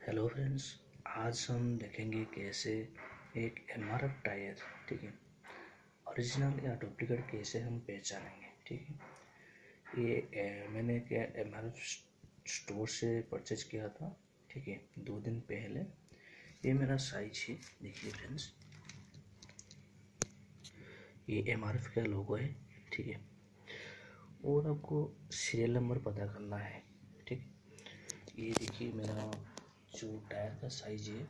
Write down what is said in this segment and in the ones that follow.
Hello friends, आज हम देखेंगे कैसे एक एमआरएफ टायर, ठीक है, ओरिजिनल या डुप्लीकेट कैसे हम पहचानेंगे। ठीक है, ये मैंने क्या एमआरएफ स्टोर से परचेज किया था। ठीक है, 2 दिन पहले। ये मेरा साइज है, देखिए फ्रेंड्स, ये एमआरएफ का लोगो है। ठीक है, और आपको सीरियल नंबर पता करना है। ठीक, ये देखिए मेरा जो टायर का साइज है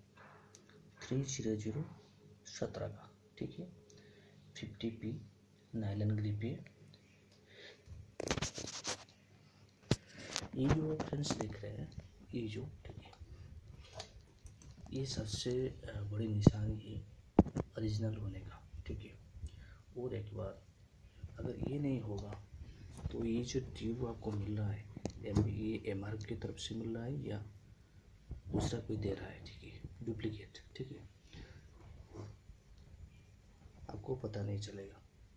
300-17 का। ठीक है, 50P नायलन ग्रिप है। ये जो फ्रेंड्स देख रहे हैं, ये जो, ठीक है, ये सबसे बड़ी निशानी है ओरिजिनल होने का। ठीक है, और एक बार अगर ये नहीं होगा तो ये जो ट्यूब आपको मिल रहा है ये एमआरएफ की तरफ से मिल रहा है या दूसरा कोई दे रहा है। ठीक है, डुप्लीकेट। ठीक है, आपको पता नहीं चलेगा।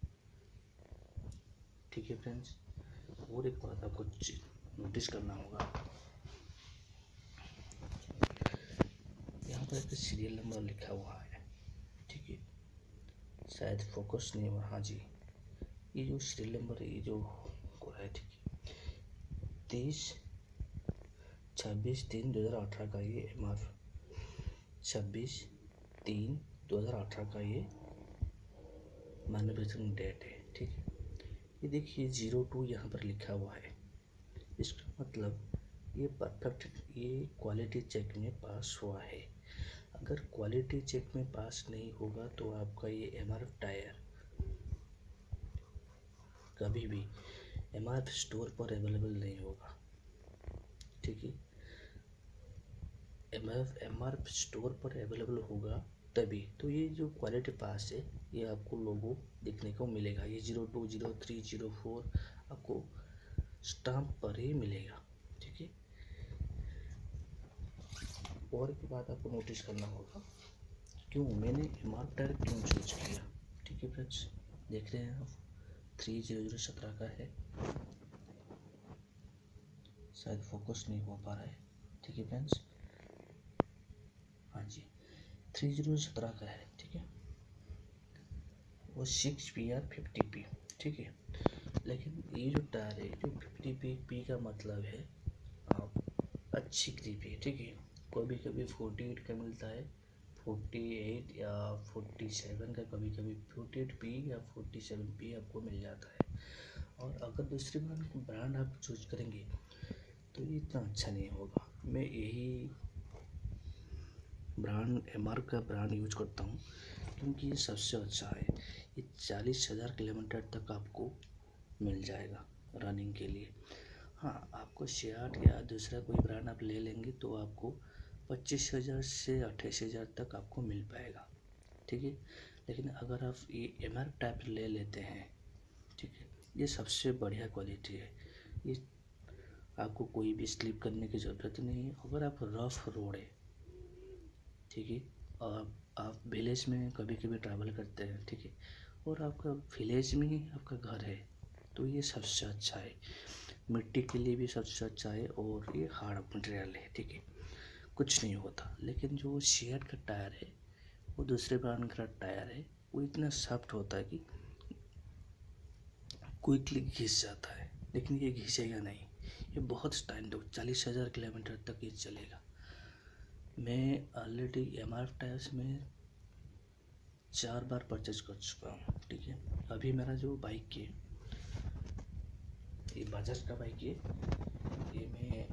ठीक है फ्रेंड्स, और एक बात आपको नोटिस करना होगा, यहाँ पर एक सीरियल नंबर लिखा हुआ है। ठीक है, शायद फोकस नहीं हुआ। हाँ जी, ये जो सीरियल नंबर है, ये जो हो रहा है, ठीक है, 23/26/3/2018 का ये एमआरएफ 26/3/2018 का ये मैन्युफैक्चरिंग डेट है। ठीक है, ये देखिए 02 यहाँ पर लिखा हुआ है। इसका मतलब ये परफेक्ट, ये क्वालिटी चेक में पास हुआ है। अगर क्वालिटी चेक में पास नहीं होगा तो आपका ये एमआरएफ टायर कभी भी एमआरएफ स्टोर पर अवेलेबल नहीं होगा। ठीक है, एमआरएफ स्टोर पर अवेलेबल होगा तभी तो ये जो क्वालिटी पास है ये आपको लोगो देखने को मिलेगा। ये 02, 03, 04 आपको स्टाम्प पर ही मिलेगा। ठीक है, और एक बात आपको नोटिस करना होगा, क्यों मैंने एमआरएफ टायर क्यों चूज किया। ठीक है फ्रेंड्स, देख रहे हैं आप 30017 का है, शायद फोकस नहीं हो पा रहा है। ठीक है फ्रेंड्स, हाँ जी, 3017 का है। ठीक है, वो 6PR 50P। ठीक है, लेकिन ये जो टायर है जो 50P का मतलब है अच्छी ग्रिप है। ठीक है, कभी कभी 48 का मिलता है, 48 या 47 का, कभी कभी 48P या 47P आपको मिल जाता है। और अगर दूसरी ब्रांड आप चूज करेंगे तो ये इतना अच्छा नहीं होगा। मैं यही ब्रांड एमआरएफ का ब्रांड यूज करता हूँ क्योंकि ये सबसे अच्छा है। ये 40,000 किलोमीटर तक आपको मिल जाएगा रनिंग के लिए। हाँ, आपको सियाट या दूसरा कोई ब्रांड आप ले लेंगे तो आपको 25,000 से 28,000 तक आपको मिल पाएगा। ठीक है, लेकिन अगर आप ये एमआरएफ टाइप ले लेते हैं, ठीक है, ये सबसे बढ़िया क्वालिटी है। ये आपको कोई भी स्लिप करने की ज़रूरत नहीं है। अगर आप रफ रोड है, ठीक है, और आप विलेज में कभी कभी ट्रैवल करते हैं, ठीक है, और आपका विलेज में ही आपका घर है तो ये सबसे अच्छा है। मिट्टी के लिए भी सबसे अच्छा है और ये हार्ड मटेरियल है। ठीक है, कुछ नहीं होता। लेकिन जो सियाट का टायर है, वो दूसरे ब्रांड का टायर है, वो इतना सॉफ्ट होता है कि क्विकली घिस जाता है, लेकिन ये घिसेगा नहीं। ये बहुत स्टैंड हो, 40,000 किलोमीटर तक ये चलेगा। मैं ऑलरेडी एमआरएफ टायर्स में 4 बार परचेज कर चुका हूँ। ठीक है, अभी मेरा जो बाइक है, ये बजाज का बाइक है, ये मैं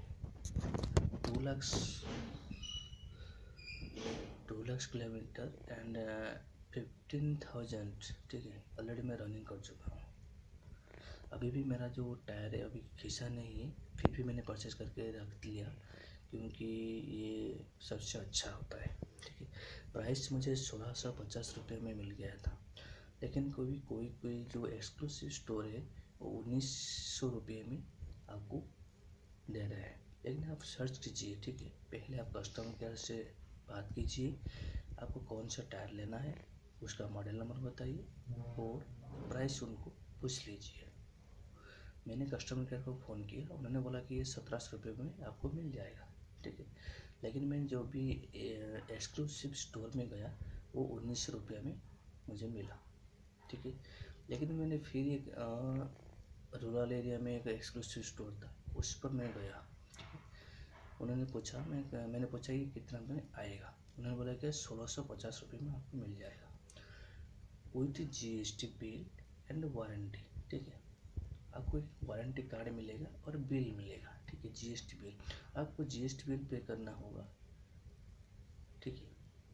2 लाख किलोमीटर एंड 15,000, ठीक है, ऑलरेडी मैं रनिंग कर चुका हूँ। अभी भी मेरा जो टायर है अभी घिसा नहीं है, फिर भी मैंने परचेज करके रख लिया क्योंकि ये सबसे अच्छा होता है। ठीक है, प्राइस मुझे 1650 रुपये में मिल गया था, लेकिन कोई जो एक्सक्लूसिव स्टोर है वो 1900 रुपये में आपको दे रहे हैं। लेकिन आप सर्च कीजिए, ठीक है, पहले आप कस्टमर केयर से बात कीजिए, आपको कौन सा टायर लेना है, उसका मॉडल नंबर बताइए और प्राइस उनको पूछ लीजिए। मैंने कस्टमर केयर को फ़ोन किया, उन्होंने बोला कि ये 1700 रुपये में आपको मिल जाएगा। ठीक है। लेकिन मैं जो भी एक्सक्लूसिव स्टोर में गया वो 1900 रुपये में मुझे मिला, ठीक है। लेकिन मैंने फिर एक रूरल एरिया में एक एक्सक्लूसिव स्टोर था, उस पर मैं गया, ठीक है। उन्होंने पूछा, मैंने पूछा कि कितना में आएगा। उन्होंने बोला कि 1650 रुपये में आपको मिल जाएगा with GST bill and warranty, ठीक है। आपको एक वारंटी कार्ड मिलेगा और बिल मिलेगा, ठीक है। GST बिल, आपको GST बिल पे करना होगा, ठीक है,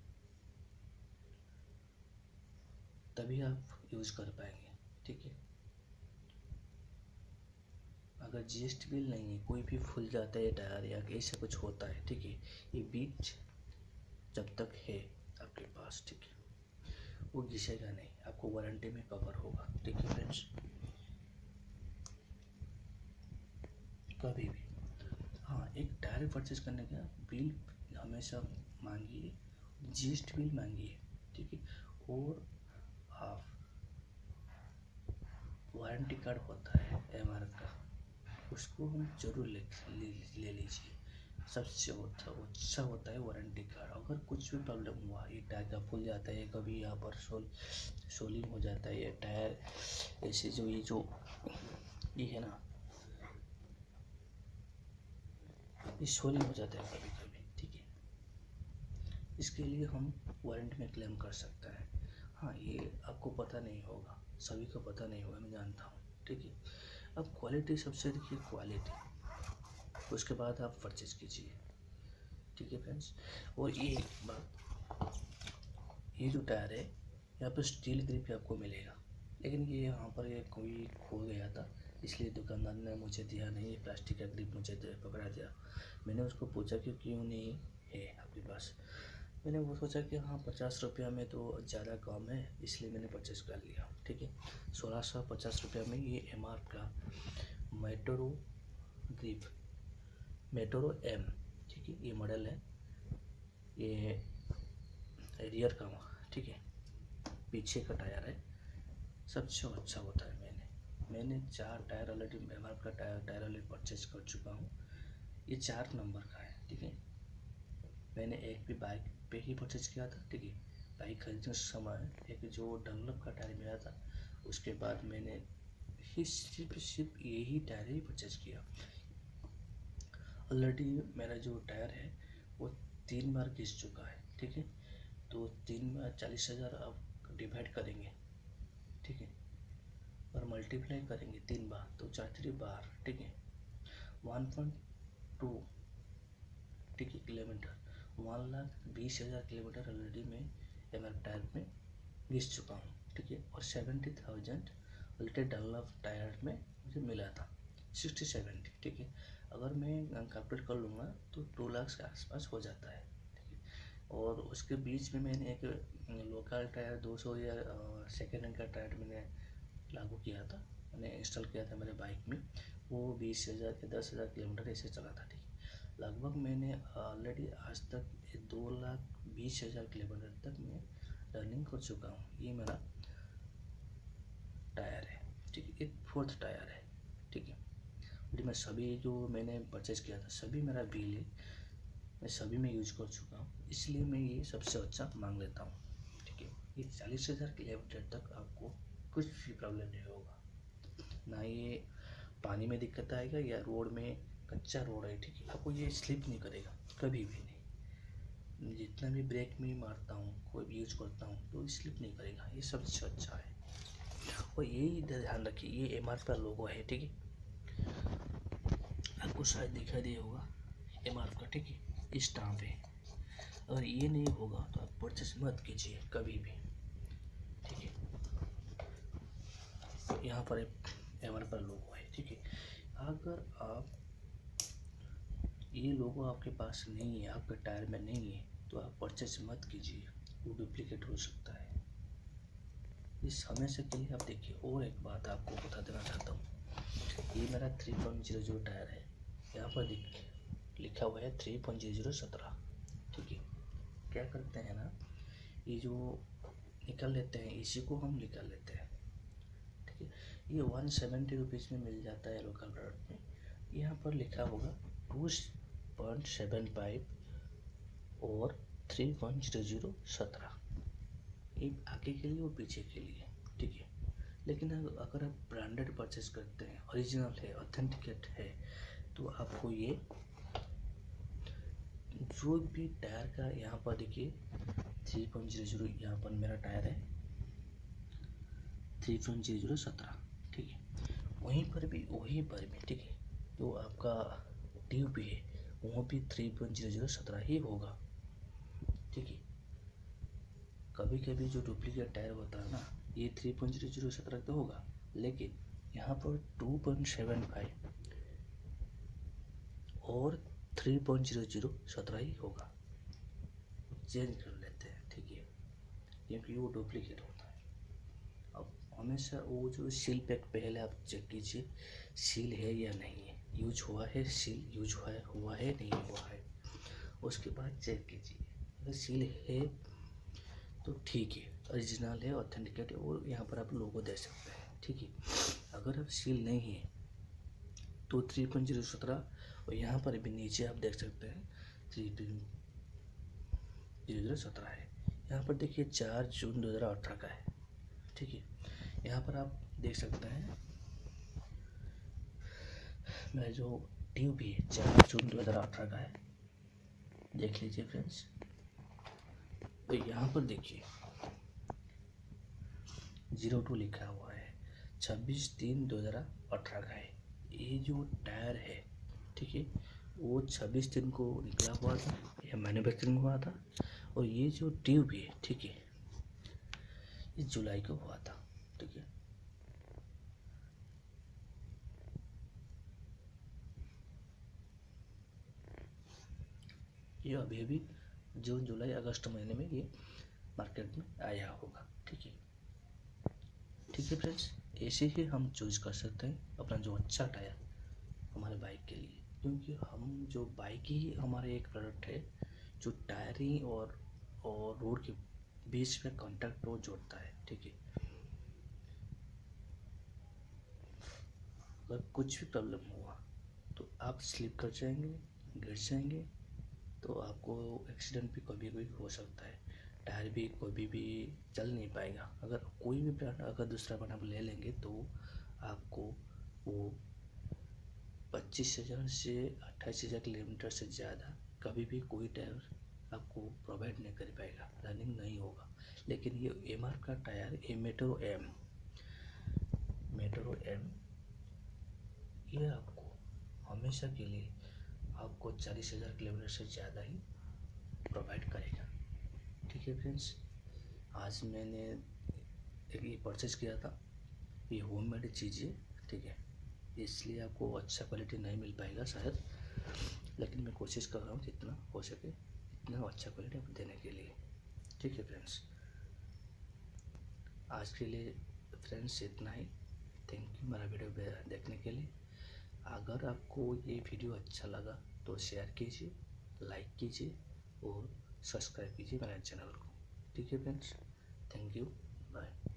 तभी आप यूज़ कर पाएंगे, ठीक है। अगर GST बिल नहीं है, कोई भी फूल जाता है टायर या ऐसा कुछ होता है, ठीक है, ये बीच जब तक है आपके पास, ठीक है, वो घिसेगा नहीं, आपको वारंटी में कवर होगा, ठीक है फ्रेंड्स। कभी भी, हाँ, एक टायर परचेज करने का बिल हमेशा मांगिए, GST बिल मांगिए, ठीक है। और आप वारंटी कार्ड होता है MRF का, उसको हम जरूर ले लीजिए, सबसे अच्छा होता है वारंटी कार्ड। अगर कुछ भी प्रॉब्लम हुआ, ये टायर का फूल जाता है, कभी यहाँ पर सोलिंग हो जाता है, ये टायर ऐसे जो ये है ना, ये सोलिंग हो जाता है कभी कभी, ठीक है। इसके लिए हम वारंटी में क्लेम कर सकते हैं। हाँ, ये आपको पता नहीं होगा, सभी को पता नहीं होगा, मैं जानता हूँ, ठीक है। अब क्वालिटी सबसे देखिए, क्वालिटी, उसके बाद आप परचेज कीजिए, ठीक है फ्रेंड्स। और ये बात, ये जो टायर है यहाँ पर स्टील ग्रिप आपको मिलेगा, लेकिन ये यहाँ पर ये कोई खो गया था, इसलिए दुकानदार ने मुझे दिया नहीं, ये प्लास्टिक का ग्रिप मुझे पकड़ा दिया। मैंने उसको पूछा कि क्यों नहीं है आपके पास। मैंने वो सोचा कि हाँ 50 रुपया में तो ज़्यादा कम है, इसलिए मैंने परचेस कर लिया, ठीक है। 1650 रुपया में ये MRF का मेटोरो ग्रिप, मेटोरो M, ठीक है, ये मॉडल है, ये रियर का, ठीक है, पीछे का टायर है, सबसे अच्छा होता है। मैंने 4 टायर ऑलरेडी MRF का टायर ऑलरेडी परचेज कर चुका हूँ, ये 4 नंबर का है, ठीक है। मैंने एक भी बाइक पे ही परचेज किया था, ठीक है। बाइक खरीदने समय एक जो डनलप का टायर मिला था, उसके बाद मैंने ही सिर्फ यही टायर ही परचेज किया। ऑलरेडी मेरा जो टायर है वो 3 बार घिस चुका है, ठीक है। तो 3 बार 40,000 आप डिवाइड करेंगे, ठीक है, और मल्टीप्लाई करेंगे 3 बार, तो 4 बार, ठीक है, 1.2, ठीक है, किलोमीटर, 1,20,000 किलोमीटर ऑलरेडी मैं MRF टायर में घिस चुका हूँ, ठीक है। और 70,000 ऑलरेडी डनलप टायर में मुझे मिला था, 60-70, ठीक है। अगर मैं कैलकुलेट कर लूँगा तो 2 लाख के आसपास हो जाता है, ठीक है। और उसके बीच में मैंने एक लोकल टायर 200 या सेकेंड हैंड का टायर मैंने लागू किया था, मैंने इंस्टॉल किया था मेरे बाइक में, वो 20,000 या 10,000 किलोमीटर ऐसे चला था, ठीक है। लगभग मैंने ऑलरेडी आज तक 2,20,000 किलोमीटर तक मैं रनिंग कर चुका हूँ। ये मेरा टायर है, ठीक है, एक 4th टायर है, ठीक है। मैं सभी जो मैंने परचेज किया था सभी मेरा बिल है, मैं सभी में यूज कर चुका हूँ, इसलिए मैं ये सबसे अच्छा मांग लेता हूँ, ठीक है। ये 40,000 किलोमीटर तक आपको कुछ भी प्रॉब्लम नहीं होगा, ना ये पानी में दिक्कत आएगा या रोड में, कच्चा रोड है, ठीक है, आपको ये स्लिप नहीं करेगा कभी भी नहीं। जितना भी ब्रेक में मारता हूँ, कोई भी यूज करता हूँ तो स्लिप नहीं करेगा, ये सबसे अच्छा है। और यही ध्यान रखिए, ये MRF का लोगो है, ठीक है, आपको शायद दिखाई दिया होगा MRF का, ठीक है, इस स्टाम्प है। अगर ये नहीं होगा तो आप परचेस मत कीजिए कभी भी, ठीक है। यहाँ पर एक MRF का लोगो है, ठीक है। अगर आप ये लोगो आपके पास नहीं है, आपके टायर में नहीं है, तो आप परचेस मत कीजिए, वो डुप्लीकेट हो सकता है। इस हमेशा के लिए आप देखिए। और एक बात आपको बता देना चाहता हूँ, ये मेरा 3.00 टायर है, यहाँ पर लिखा हुआ है 3.0017, ठीक है। क्या करते हैं ना, ये जो निकाल लेते हैं, इसी को हम निकाल लेते हैं, ठीक है। ये 170 रुपीज़ में मिल जाता है लोकल रेट में। यहाँ पर लिखा होगा 2.75 और 3.0017, एक आगे के लिए और पीछे के लिए, ठीक है। लेकिन अगर आप ब्रांडेड परचेस करते हैं, ओरिजिनल है, ऑथेंटिकेट है, तो आपको ये जो भी टायर का, यहाँ पर देखिए 3.00, यहाँ पर मेरा टायर है 3.0017, ठीक है। वहीं पर भी ठीक है, जो आपका ट्यूब भी है वो भी 3.0017 ही होगा, ठीक है। कभी कभी जो डुप्लीकेट टायर होता है ना, ये 3.0017 तो होगा, लेकिन यहाँ पर 2.75 और 3.0017 ही होगा। चेंज कर लेते हैं, ठीक है, क्योंकि वो डुप्लीकेट होता है। अब हमेशा वो जो सील पैक पहले आप चेक कीजिए, सील है या नहीं है, यूज हुआ है, सील यूज हुआ है नहीं हुआ है, उसके बाद चेक कीजिए। अगर सील है तो ठीक है, ओरिजिनल है, ऑथेंटिकेट है, और यहाँ पर आप लोगो दे सकते हैं, ठीक है। अगर आप सील नहीं है तो 3.017, और यहाँ पर भी नीचे आप देख सकते हैं 3.017 है। यहाँ पर देखिए 4 जून 2018 का है, ठीक है। यहाँ पर आप देख सकते हैं मेरा जो ट्यूब भी है 4 जून 2018 का है, देख लीजिए फ्रेंड्स। तो यहाँ पर देखिए 02 लिखा हुआ है, 26/3/2018 का है। ये जो टायर है, ठीक है, वो 26 दिन को निकला हुआ था, या मैन्युफैक्चरिंग हुआ था। और ये जो ट्यूब है, ठीक है, ये जुलाई को हुआ था, ठीक है। ये अभी जून जुलाई अगस्त महीने में ये मार्केट में आया होगा, ठीक है। ठीक है फ्रेंड्स, ऐसे ही हम चूज कर सकते हैं अपना जो अच्छा टायर हमारे बाइक के लिए, क्योंकि हम जो बाइक ही हमारे एक प्रोडक्ट है जो टायरिंग और रोड के बीच में कॉन्टैक्ट को जोड़ता है, ठीक है। अगर कुछ भी प्रॉब्लम हुआ तो आप स्लिप कर जाएंगे, गिर जाएंगे, तो आपको एक्सीडेंट भी कभी कभी हो सकता है, टायर भी कभी भी चल नहीं पाएगा। अगर कोई भी ब्रांड अगर दूसरा ब्रांड आप ले लेंगे तो आपको वो 25,000 से 28,000 किलोमीटर से ज़्यादा कभी भी कोई टायर आपको प्रोवाइड नहीं कर पाएगा, रनिंग नहीं होगा। लेकिन ये एमआर का टायर, ये मेट्रो एम, ये आपको हमेशा के लिए आपको 40,000 किलोमीटर से ज़्यादा ही प्रोवाइड करेगा, ठीक है फ्रेंड्स। आज मैंने एक ये परचेज किया था, ये होममेड चीज़ है, ठीक है, इसलिए आपको अच्छा क्वालिटी नहीं मिल पाएगा शायद, लेकिन मैं कोशिश कर रहा हूँ जितना हो सके इतना अच्छा क्वालिटी आपको देने के लिए, ठीक है फ्रेंड्स। आज के लिए फ्रेंड्स इतना ही। थैंक यू मेरा वीडियो देखने के लिए। अगर आपको ये वीडियो अच्छा लगा तो शेयर कीजिए, लाइक कीजिए और सब्सक्राइब कीजिए मेरे चैनल को, ठीक है फ्रेंड्स। Thank you, bye.